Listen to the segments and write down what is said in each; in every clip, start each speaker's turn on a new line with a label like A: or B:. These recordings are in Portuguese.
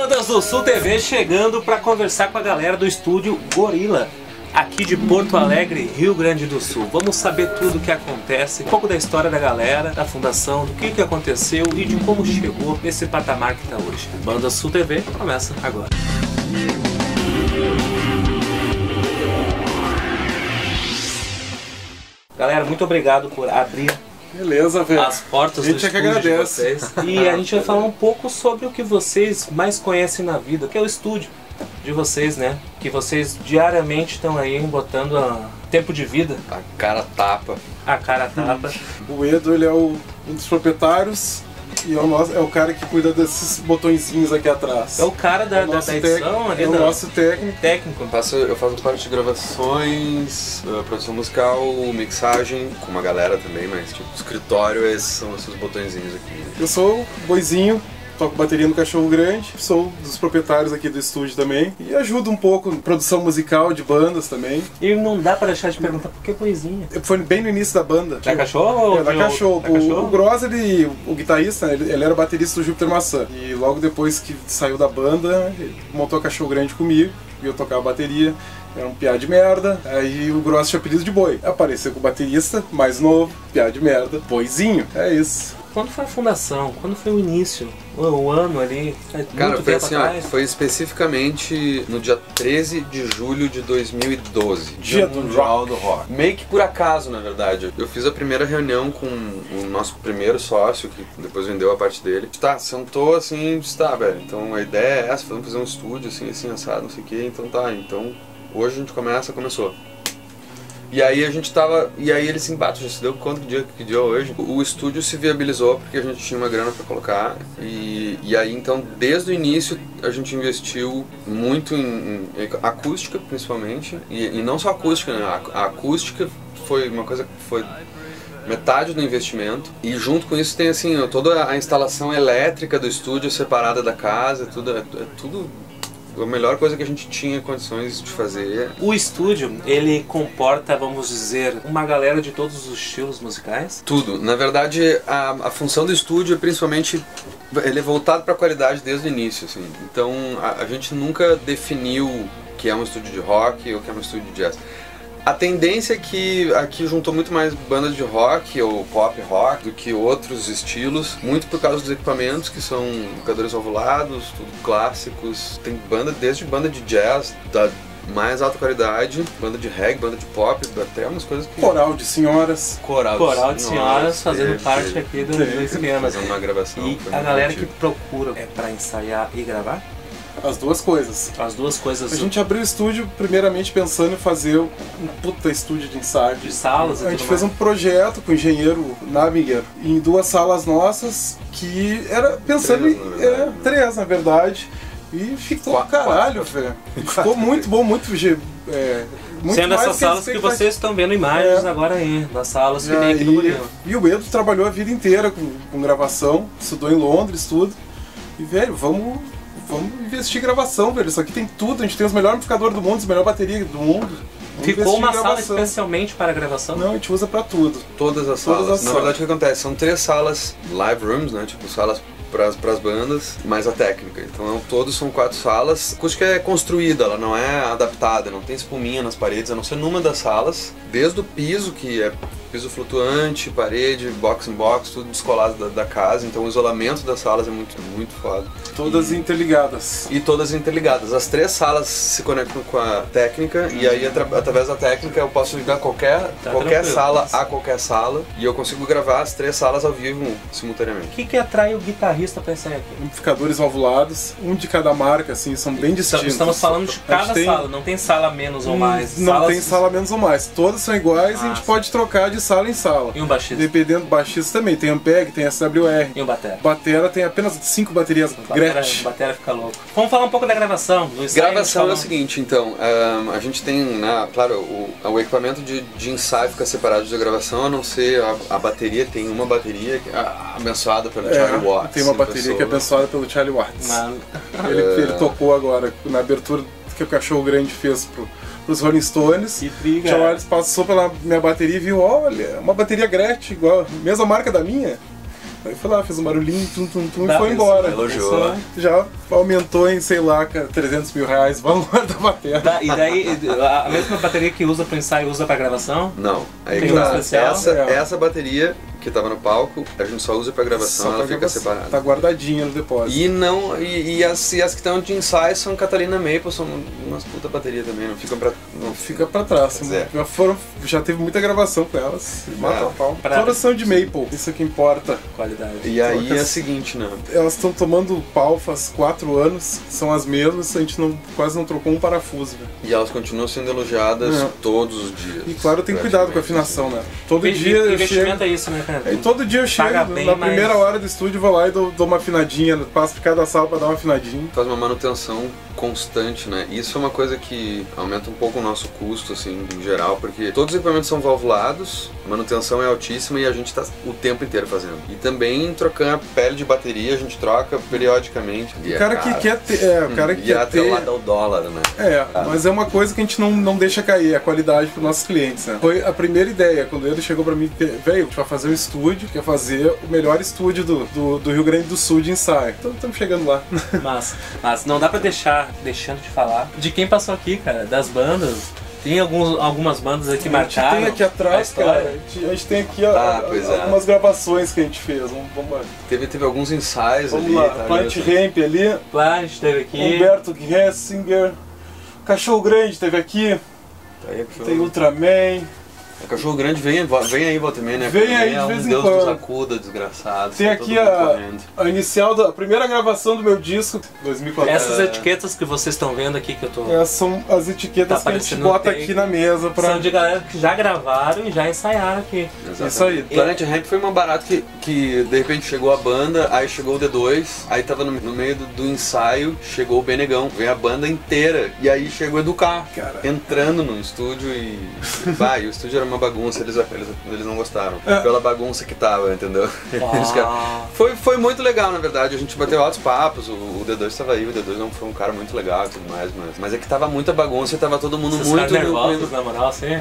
A: Bandas do Sul TV chegando para conversar com a galera do estúdio Gorila, aqui de Porto Alegre, Rio Grande do Sul. Vamos saber tudo o que acontece, um pouco da história da galera, da fundação, do que aconteceu e de como chegou nesse patamar que está hoje. Bandas Sul TV começa agora. Galera, muito obrigado por abrir as portas do estúdio de vocês. E a gente vai falar um pouco sobre o que vocês mais conhecem na vida, que é o estúdio de vocês, né? Que vocês diariamente estão aí botando tempo de vida.
B: A cara tapa.
A: A cara tapa.
C: O Edu, ele é um dos proprietários e é o cara que cuida desses botõezinhos aqui atrás.
A: É o cara da edição ali,
C: é o nosso técnico.
B: Eu faço parte de gravações, produção musical, mixagem, com uma galera também, mas tipo, escritório, esses são esses botõezinhos aqui.
C: Eu sou o Boizinho, toco bateria no Cachorro Grande, sou dos proprietários aqui do estúdio também e ajudo um pouco em produção musical de bandas também.
A: E não dá pra deixar de perguntar por que Boizinho?
C: Foi bem no início da banda.
A: Da Cachorro?
C: Da Cachorro. O Gross, o guitarrista, ele era baterista do Júpiter Maçã. E logo depois que saiu da banda, ele montou a Cachorro Grande comigo e eu tocava bateria. Era um piá de merda, aí o Gross tinha apelido de Boi. Apareceu com o baterista, mais novo, piá de merda, Boizinho, é isso.
A: Quando foi a fundação? Quando foi o início? O ano ali?
B: Cara, foi assim, ó, foi especificamente no dia 13 de julho de 2012.
C: Dia do
B: Mundial do Rock. Meio que por acaso, na verdade. Eu fiz a primeira reunião com o nosso primeiro sócio, que depois vendeu a parte dele. Tá, sentou assim, tá, velho, então a ideia é essa, vamos fazer um estúdio assim, assado, não sei o que, então tá, então hoje a gente começou. E aí a gente tava, e aí ele se embate, já se deu conta que dia é hoje. O estúdio se viabilizou porque a gente tinha uma grana pra colocar e aí então desde o início a gente investiu muito em acústica principalmente e não só acústica, né? A acústica foi uma coisa que foi metade do investimento e junto com isso tem assim toda a instalação elétrica do estúdio separada da casa, tudo a melhor coisa que a gente tinha condições de fazer.
A: O estúdio, ele comporta, vamos dizer, uma galera de todos os estilos musicais?
B: Tudo. Na verdade, a função do estúdio, principalmente, ele é voltado para a qualidade desde o início. Assim. Então, a gente nunca definiu que é um estúdio de rock ou que é um estúdio de jazz. A tendência é que aqui juntou muito mais bandas de rock ou pop rock do que outros estilos, muito por causa dos equipamentos que são tocadores ovulados, tudo clássicos. Tem desde banda de jazz da mais alta qualidade, banda de reggae, banda de pop, até umas coisas que...
C: Coral de senhoras.
A: Coral de senhoras fazendo parte aqui do esquema.
B: Fazendo uma gravação.
A: E a galera que procura é pra ensaiar e gravar?
C: As duas coisas.
A: As duas coisas.
C: A gente abriu o estúdio primeiramente pensando em fazer um puta estúdio de ensaio.
A: De salas e
C: a gente fez um projeto com o engenheiro Nabinger em 2 salas nossas que era pensando em... três, na verdade. E ficou caralho, velho. Ficou muito bom, muito... muito
A: sendo essas salas que vocês estão vendo imagens agora aí, nas salas que tem aqui no Gorila.
C: E o Edu trabalhou a vida inteira com gravação, estudou em Londres, tudo. E, velho, vamos investir em gravação, velho. Isso aqui tem tudo, a gente tem os melhores amplificadores do mundo, as melhores baterias do mundo.
A: Ficou uma sala especialmente para gravação?
C: Não, a gente usa pra tudo.
B: Todas as salas. Na verdade, o que acontece? São 3 salas, live rooms, né? Tipo, salas para as bandas, mais a técnica. Então, todos são 4 salas. A acústica é construída, ela não é adaptada, não tem espuminha nas paredes, a não ser numa das salas. Desde o piso, que é piso flutuante, parede, box in box, tudo descolado da casa. Então, o isolamento das salas é muito foda.
C: Todas interligadas.
B: E todas interligadas. As 3 salas se conectam com a técnica e aí, através da técnica, eu posso ligar qualquer sala a qualquer sala e eu consigo gravar as 3 salas ao vivo simultaneamente.
A: O que atrai o guitarrista para ensaiar aqui?
C: Amplificadores valvulados, um de cada marca, assim, são bem distintos.
A: Estamos falando de cada sala, não tem sala menos ou mais.
C: Não tem sala menos ou mais. Todas são iguais e a gente pode trocar de sala em sala.
A: E um baixista?
C: Dependendo do baixista também. Tem Ampeg, tem SWR.
A: E um batera?
C: Batera tem apenas 5 baterias Gretsch.
A: Batera fica louco. Vamos falar um pouco da gravação.
B: Gravação é o seguinte, então. A gente tem, né, claro, o equipamento de ensaio fica separado da gravação, a não ser a bateria. Tem uma bateria abençoada pelo Charlie Watts.
C: Tem uma bateria que é abençoada pelo Charlie Watts. Ele tocou agora na abertura que o Cachorro Grande fez pros Rolling Stones.
A: Que
C: o Charlie Watts passou pela minha bateria e viu, olha, uma bateria Gretsch, igual, mesma marca da minha. Aí foi lá, fez um barulhinho, tum, tum, tum,
A: Tá,
C: e foi embora.
B: elogiou.
C: Já aumentou em, sei lá, cara, 300 mil reais o valor da bateria.
A: E daí, a mesma bateria que usa pro ensaio, usa pra gravação?
B: Não, aí
A: Tem
B: que
A: uma
B: tá.
A: especial?
B: Essa bateria que tava no palco, a gente só usa pra gravação, ela fica separada.
C: Tá guardadinha no depósito.
B: E as que estão de ensaio são Catalina Maple, são umas puta bateria também, não ficam pra... Não
C: Fica pra trás.
B: É.
C: Já teve muita gravação com elas. Mata a pau.
A: Pra-
C: Todas são de Maple, isso que importa.
A: Qualidade.
B: E aí é o seguinte, né?
C: Elas estão tomando pau faz 4 anos, são as mesmas, a gente quase não trocou um parafuso, velho.
B: E elas continuam sendo elogiadas
C: É.
B: todos os dias.
C: E claro, tem cuidado com a afinação, né? Todo dia eu
A: Investimento
C: chego.
A: é isso, né, cara?
C: E todo dia eu
A: Paga
C: chego,
A: bem,
C: na
A: mas-
C: primeira hora do estúdio, vou lá e dou uma afinadinha, passo por cada sala pra dar uma afinadinha.
B: Faz uma manutenção constante, né? Isso é uma coisa que aumenta um pouco o nosso custo, assim, em geral, porque todos os equipamentos são valvulados, a manutenção é altíssima e a gente tá o tempo inteiro fazendo. E também trocando a pele de bateria, a gente troca periodicamente.
C: O cara que quer ter. o cara que
B: e é
C: quer ter.
B: atrelado ao dólar, né?
C: Mas é uma coisa que a gente não deixa cair, a qualidade para nossos clientes, né? Foi a primeira ideia, quando ele chegou para mim, velho, a gente vai fazer um estúdio, quer fazer o melhor estúdio do Rio Grande do Sul de ensaio. Então estamos chegando lá.
A: Mas não dá pra deixando de falar de quem passou aqui, cara, das bandas. Tem algumas bandas aqui marcadas.
C: A gente tem aqui atrás, cara, a gente tem aqui
B: pois é.
C: algumas gravações que a gente fez. Vamos lá.
B: Teve alguns ensaios
C: Vamos
B: ali.
C: lá,
B: tá,
C: Plant
B: ali,
C: Ramp ali,
A: Lá a gente teve aqui.
C: Humberto Gessinger, Cachorro Grande teve aqui,
B: tá aí,
C: tem Ultraman.
B: O Cachorro Grande vem aí, volta e meia, né?
C: Vem aí de
B: é
C: vez
B: um
C: em
B: Deus
C: quando.
B: nos acuda, desgraçado.
C: Tem
B: tá
C: aqui
B: todo mundo correndo.
C: a inicial, a primeira gravação do meu disco, 2014.
A: Essas etiquetas que vocês estão vendo aqui que eu tô.
C: Essas são as etiquetas
A: Tá
C: que a gente
A: aparecendo no
C: bota
A: take.
C: aqui na mesa pra...
A: São de galera que já gravaram e já ensaiaram aqui.
B: Exatamente.
C: Isso aí.
B: Planet Ramp foi uma barata que de repente chegou a banda, aí chegou o D2, aí tava no meio do ensaio, chegou o Benegão, veio a banda inteira, e aí chegou o Educar,
C: Cara.
B: entrando no estúdio e o estúdio era uma bagunça, eles não gostaram, pela bagunça que tava, entendeu? Eles ficaram- Foi muito legal, na verdade, a gente bateu altos papos, o D2 estava aí, o D2 não foi um cara muito legal e tudo mais, mas é que tava muita bagunça e tava todo mundo
A: Vocês
B: muito...
A: ficaram nervosos, na moral, assim?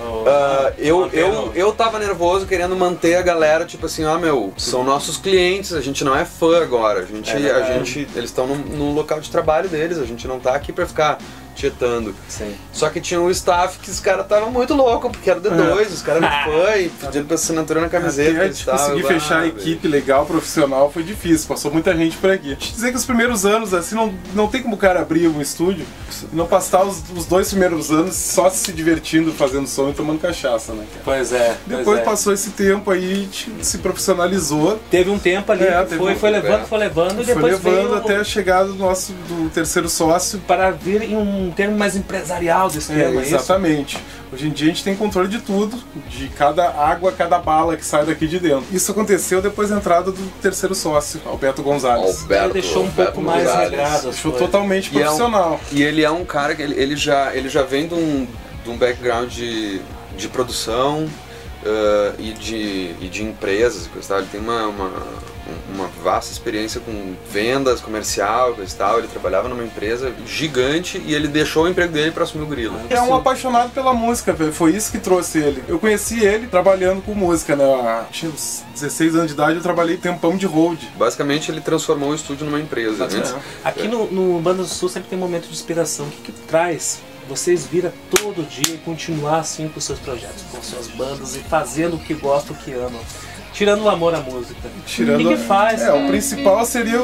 B: Eu tava nervoso querendo manter a galera, tipo assim, são nossos clientes, a gente não é fã agora, eles estão no local de trabalho deles, a gente não tá aqui pra ficar tietando.
A: Sim.
B: Só que tinha um staff que os caras estavam muito loucos, porque era D2, os caras eram fã e pedindo pra assinatura na camiseta.
C: Até a gente conseguir fechar a equipe legal, profissional, foi difícil, passou muita gente por aqui. Te dizer que os primeiros anos, assim, não tem como o cara abrir um estúdio e não passar os 2 primeiros anos só se divertindo, fazendo som e tomando cachaça, né, cara?
A: Pois é.
C: Depois passou esse tempo aí, a gente se profissionalizou.
A: Teve um tempo ali que foi levando e
C: Foi
A: depois
C: levando
A: veio
C: até a chegada do terceiro sócio.
A: para vir em um termo mais empresarial do esquema, isso?
C: Exatamente. Hoje em dia a gente tem controle de tudo, de cada água, cada bala que sai daqui de dentro. Isso aconteceu depois da entrada do terceiro sócio, Alberto Gonzalez.
A: Ele deixou um pouco mais regrado.
C: Deixou totalmente profissional.
B: E ele é um cara que ele já vem de um background de produção e de empresas e coisa e tal. Ele tem uma vasta experiência com vendas, comercial e coisa e tal. Ele trabalhava numa empresa gigante e ele deixou o emprego dele para assumir o Gorila.
C: É um apaixonado pela música, velho. Foi isso que trouxe ele. Eu conheci ele trabalhando com música, né? Tinha uns 16 anos de idade, eu trabalhei tempão de road.
B: Basicamente ele transformou o estúdio numa empresa. Antes,
A: Aqui no Banda do Sul sempre tem um momento de inspiração. O que traz vocês vir todo dia e continuar assim com seus projetos, com suas bandas e fazendo o que gostam, o que amam? Tirando o amor à música. O que faz?
C: O principal seria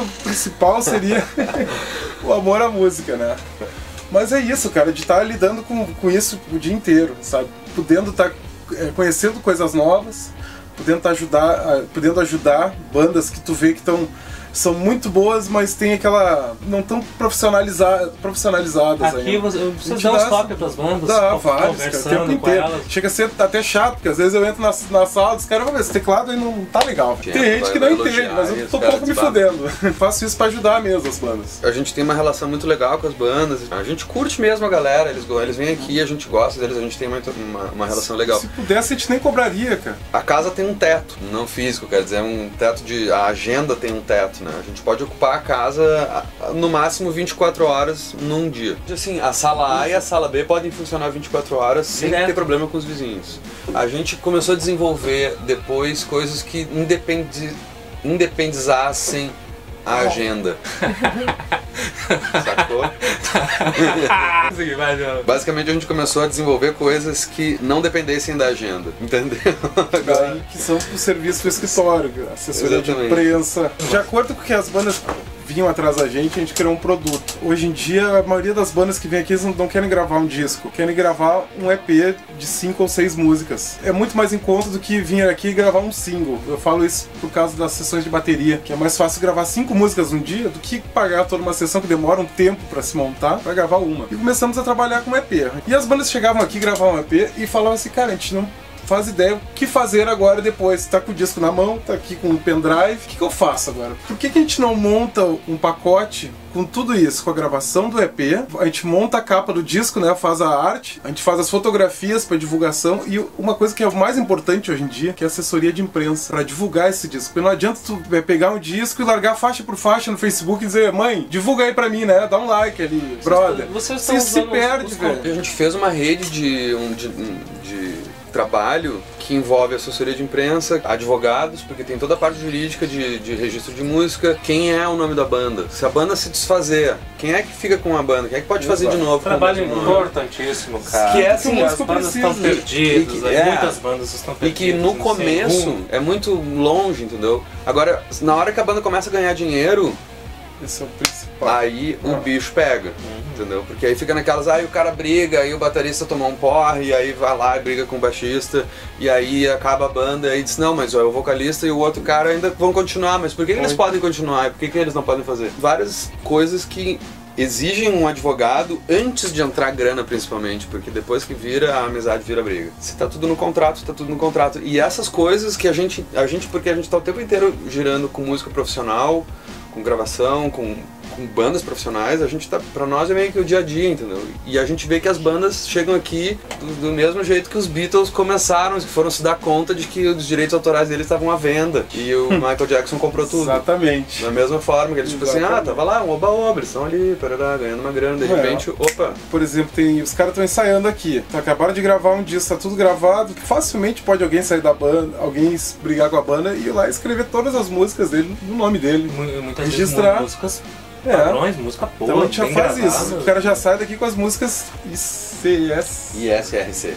C: o amor à música, né? Mas é isso, cara, de estar lidando com isso o dia inteiro, sabe? Podendo estar conhecendo coisas novas, podendo ajudar bandas que tu vê que são muito boas, mas tem aquela... não tão profissionalizadas
A: Aqui
C: ainda.
A: vocês dão uns toques pras bandas,
C: Dá, vários,
A: conversando
C: cara, o tempo
A: com
C: inteiro.
A: elas.
C: Chega a ser até chato, porque às vezes eu entro na sala dos caras, esse teclado aí não tá legal. Tem gente que não entende, mas eu tô um pouco me fudendo. Faço isso pra ajudar mesmo as bandas.
B: A gente tem uma relação muito legal com as bandas, a gente curte mesmo a galera, eles vêm aqui, a gente gosta deles, a gente tem uma relação legal.
C: Se pudesse, a gente nem cobraria, cara.
B: A casa tem um teto, não físico, quer dizer, um teto a agenda tem um teto, né? A gente pode ocupar a casa no máximo 24 horas num dia. Assim, a sala A e a sala B podem funcionar 24 horas sem ter problema com os vizinhos. A gente começou a desenvolver depois coisas que independem independizassem a agenda. Sacou? Basicamente a gente começou a desenvolver coisas que não dependessem da agenda, entendeu?
C: Daí que são o serviço do escritório, assessoria de imprensa. De acordo com o que as bandas vinham atrás da gente criou um produto. Hoje em dia, a maioria das bandas que vem aqui não querem gravar um disco, querem gravar um EP de 5 ou 6 músicas. É muito mais em conta do que vir aqui e gravar um single. Eu falo isso por causa das sessões de bateria, que é mais fácil gravar 5 músicas num dia do que pagar toda uma sessão que demora um tempo pra se montar, pra gravar uma. E começamos a trabalhar com EP. E as bandas chegavam aqui, gravavam um EP e falavam assim, cara, a gente não faz ideia o que fazer agora depois. Tá com o disco na mão, tá aqui com o pendrive. O que eu faço agora? Por que a gente não monta um pacote com tudo isso? Com a gravação do EP, a gente monta a capa do disco, né? Faz a arte, a gente faz as fotografias para divulgação e uma coisa que é o mais importante hoje em dia, que é a assessoria de imprensa, para divulgar esse disco. Porque não adianta tu pegar um disco e largar faixa por faixa no Facebook e dizer, mãe, divulga aí pra mim, né? Dá um like ali, brother.
A: Você
C: se perde, velho.
B: A gente fez uma rede de trabalho que envolve assessoria de imprensa, advogados, porque tem toda a parte jurídica de registro de música, quem é o nome da banda, se a banda se desfazer, quem é que fica com a banda, quem é que pode fazer de novo?
A: Trabalho importantíssimo, cara.
B: Que é assim,
A: as bandas estão perdidas, muitas bandas estão perdidas.
B: E que no começo é muito longe, entendeu? Agora, na hora que a banda começa a ganhar dinheiro,
C: esse é o principal.
B: Aí o bicho pega, entendeu? Porque aí fica naquelas, aí o cara briga, aí o baterista tomou um porre, e aí vai lá e briga com o baixista, e aí acaba a banda, e aí diz, não, mas o vocalista e o outro cara ainda vão continuar, mas por que eles podem continuar? E por que eles não podem fazer? Várias coisas que exigem um advogado antes de entrar grana, principalmente, porque depois que vira, a amizade vira briga. Se tá tudo no contrato, tá tudo no contrato. E essas coisas que a gente porque a gente tá o tempo inteiro girando com música profissional, com gravação, com bandas profissionais, a gente tá, pra nós é meio que o dia a dia, entendeu? E a gente vê que as bandas chegam aqui do mesmo jeito que os Beatles começaram, que foram se dar conta de que os direitos autorais deles estavam à venda e o Michael Jackson comprou tudo.
C: Exatamente.
B: Da mesma forma que eles tipo assim, tava lá, um oba-oba, eles estão ali, parará, ganhando uma grana, de repente, opa.
C: Por exemplo, os caras estão ensaiando aqui, acabaram de gravar um disco, tá tudo gravado, que facilmente pode alguém sair da banda, alguém brigar com a banda e ir lá escrever todas as músicas dele, no nome dele.
A: Muitas
C: registrar
A: músicas padrões, música boa.
C: Então a gente já faz isso. O cara já sai daqui com as músicas
B: ISRC.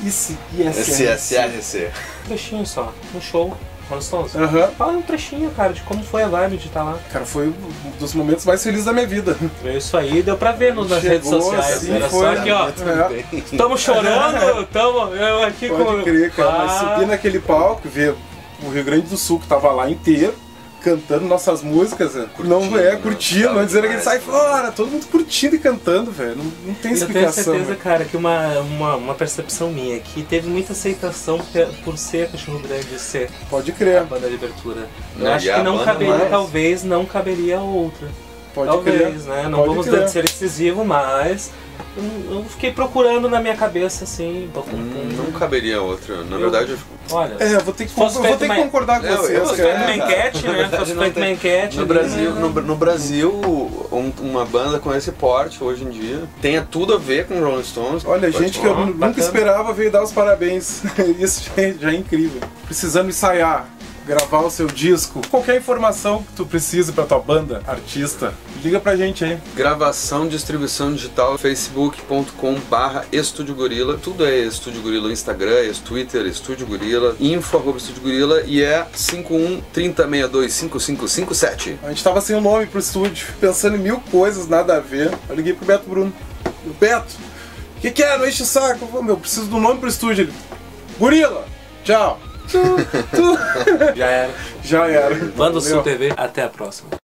A: Trechinho só, no show. Rolling Stones. Fala um trechinho, cara, de como foi a vibe de estar lá.
C: Cara, foi um dos momentos mais felizes da minha vida.
A: Isso aí, deu pra ver nas redes sociais.
C: Assim,
A: era só aqui, ó. Estamos chorando, eu aqui com...
C: Pode crer, cara, mas subir naquele palco, ver o Rio Grande do Sul, que tava lá inteiro, cantando nossas músicas, curtindo, não dizendo que ele sai fora, todo mundo curtindo e cantando, velho, não tem explicação.
A: Eu tenho certeza, cara, que uma percepção minha, que teve muita aceitação por ser Cachorro Grande, ser
C: Pode crer.
A: A banda de abertura. Eu acho que não caberia, talvez não caberia outra.
C: Pode crer.
A: Né? Não vamos ser excessivo, mas eu fiquei procurando na minha cabeça assim.
B: Não caberia outra, na verdade.
A: Olha,
C: eu vou ter que concordar com vocês.
A: Fosse feito uma enquete, né? Fosse feito uma enquete.
B: No Brasil, uma banda com esse porte hoje em dia tenha tudo a ver com Rolling Stones.
C: Olha, gente que eu nunca esperava veio dar os parabéns. Isso já é incrível. Precisando ensaiar, gravar o seu disco, qualquer informação que tu precise pra tua banda, artista, liga pra gente aí.
B: Gravação, distribuição digital, facebook.com/Estúdio Gorila, tudo é Estúdio Gorila, Instagram, Twitter, Estúdio Gorila, info@Estúdio Gorila e é 51-3062-5557.
C: A gente tava sem um nome pro estúdio, pensando em 1000 coisas, nada a ver. Eu liguei pro Beto Bruno. Beto, o que é? Não enche o saco. Eu preciso do nome pro estúdio. Ele, Gorila, tchau.
A: Já era.
C: Já era.
A: Banda Sul TV, até a próxima.